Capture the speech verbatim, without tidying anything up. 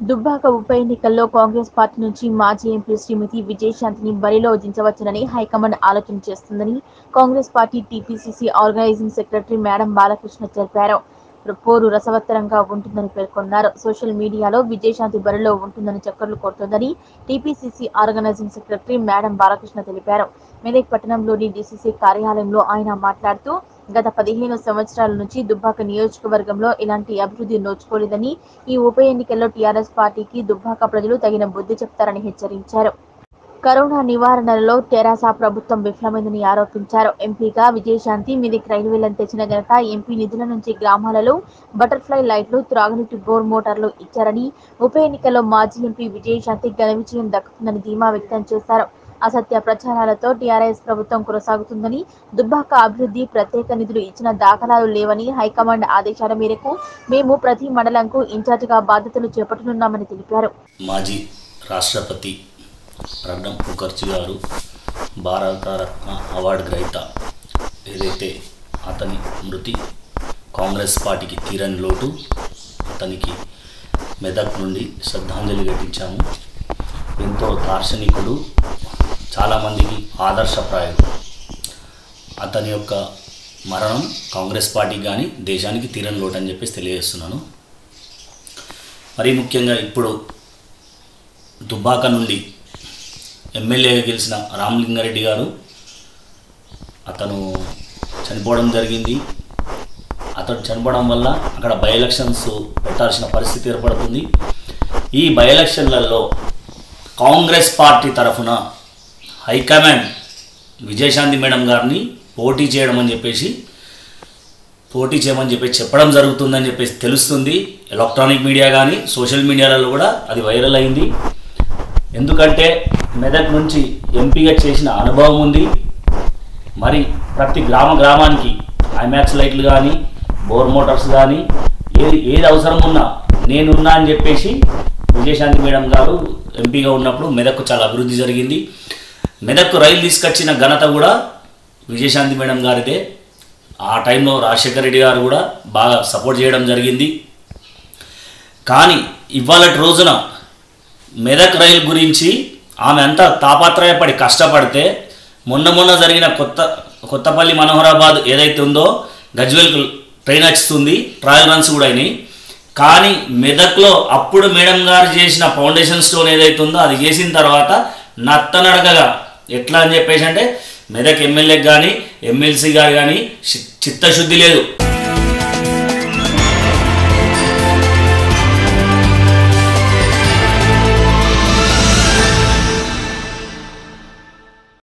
దుబ్బాక ఉప ఎన్నికల్లో కాంగ్రెస్ పార్టీ నుంచి మాజీ ఎంపీ శ్రీమతి విజయశాంతిని బరిలో దించవచ్చునని హైకమాండ్ ఆలోచన చేస్తుందని Congress party TPCC organising secretary madam Balakrishna తెలిపారు. పోరు రసవత్తరంగా ఉంటుందని పేర్కొన్నారు. సోషల్ మీడియాలో విజయశాంతి బరిలో ఉంటుందని చక్కర్లు కొడుతోందని TPCC organising secretary madam Balakrishna తెలిపారు. మెదక్ పట్టణంలోని డీసీసీ కార్యాలయంలో ఆయన మాట్లాడుతూ గత పదిహేను సంవత్సరాల నుంచి దుబ్బాక నియోజకవర్గంలో ఇలాంటి అభివృద్ధి నోచుకోలేదని, ఈ ఉప ఎన్నికల్లో టీఆర్ఎస్ పార్టీకి దుబ్బాక ప్రజలు తగిన బుద్ధి చెప్తారని హెచ్చరించారు. కరోనా నివారణలో తెరాస ప్రభుత్వం విఫలమైందని ఆరోపించారు. ఎంపీగా విజయశాంతి మెదక్ రైల్వేలను తెచ్చిన ఘనత ఎంపీ నిధుల నుంచి గ్రామాలలో బటర్ఫ్లై లైట్లు, త్రాగునీటి బోర్ మోటార్లు ఇచ్చారని, ఉప ఎన్నికల్లో మాజీ ఎంపీ విజయశాంతి ఘన విజయం దక్కుతుందని ధీమా వ్యక్తం చేశారు. అసత్య ప్రచారాలతో టీఆర్ఎస్ ప్రభుత్వం కొనసాగుతుందని, దుబ్బాక అభివృద్ధి ప్రత్యేక నిధులు ఇచ్చిన దాఖలాలు లేవని, హైకమాండ్ ఆదేశాల మేరకు మేము ప్రతి మండలంకు ఇన్ఛార్జిగా బాధ్యతలు చేపట్టనున్నామని తెలిపారు. మాజీ రాష్ట్రపతి ప్రణబ్ ముఖర్జీ గారు భారతరత్న అవార్డు గ్రహీత. ఏదైతే అతని మృతి కాంగ్రెస్ పార్టీకి తీరని లోటు. అతనికి మెదక్ నుండి శ్రద్ధాంజలి ఘటించాము. ఎంతో దార్శనికుడు, చాలామందికి ఆదర్శప్రాయుడు. అతని యొక్క మరణం కాంగ్రెస్ పార్టీకి కానీ దేశానికి తీరని లోటు అని చెప్పేసి తెలియజేస్తున్నాను. మరీ ముఖ్యంగా ఇప్పుడు దుబ్బాక నుండి ఎమ్మెల్యేగా గెలిచిన రామలింగారెడ్డి గారు అతను చనిపోవడం జరిగింది. అతను చనిపోవడం వల్ల అక్కడ బై ఎలక్షన్స్ పెట్టాల్సిన పరిస్థితి ఏర్పడుతుంది. ఈ బై ఎలక్షన్లలో కాంగ్రెస్ పార్టీ తరఫున హైకమాండ్ విజయశాంతి మేడం గారిని పోటీ చేయడం అని చెప్పేసి పోటీ చేయమని చెప్పేసి చెప్పడం జరుగుతుందని చెప్పేసి తెలుస్తుంది. ఎలక్ట్రానిక్ మీడియా కానీ సోషల్ మీడియాలలో కూడా అది వైరల్ అయింది. ఎందుకంటే మెదక్ నుంచి ఎంపీగా చేసిన అనుభవం ఉంది. మరి ప్రతి గ్రామ గ్రామానికి ఐమాక్స్ లైట్లు కానీ బోర్ మోటార్స్ కానీ ఏది ఏది అవసరం ఉన్నా నేనున్నా అని చెప్పేసి విజయశాంతి మేడం గారు ఎంపీగా ఉన్నప్పుడు మెదక్కు చాలా అభివృద్ధి జరిగింది. మెదక్కు రైలు తీసుకొచ్చిన ఘనత కూడా విజయశాంతి మేడం గారిదే. ఆ టైంలో రాజశేఖర రెడ్డి గారు కూడా బాగా సపోర్ట్ చేయడం జరిగింది. కానీ ఇవాళటి రోజున మెదక్ రైలు గురించి ఆమె అంతా తాపత్రయపడి కష్టపడితే మొన్న మొన్న జరిగిన కొత్త కొత్తపల్లి మనోహరాబాద్ ఏదైతే ఉందో గజ్వేల్కు ట్రైన్ వస్తుంది, ట్రయల్ రన్స్ కూడా అయినాయి. కానీ మెదక్లో అప్పుడు మేడం గారు చేసిన ఫౌండేషన్ స్టోన్ ఏదైతే ఉందో అది చేసిన తర్వాత నత్తనడకగా ఎట్లా అని చెప్పేసి అంటే మెదక్ ఎమ్మెల్యేకి కానీ ఎమ్మెల్సీ గారు కానీ చిత్తశుద్ధి లేదు.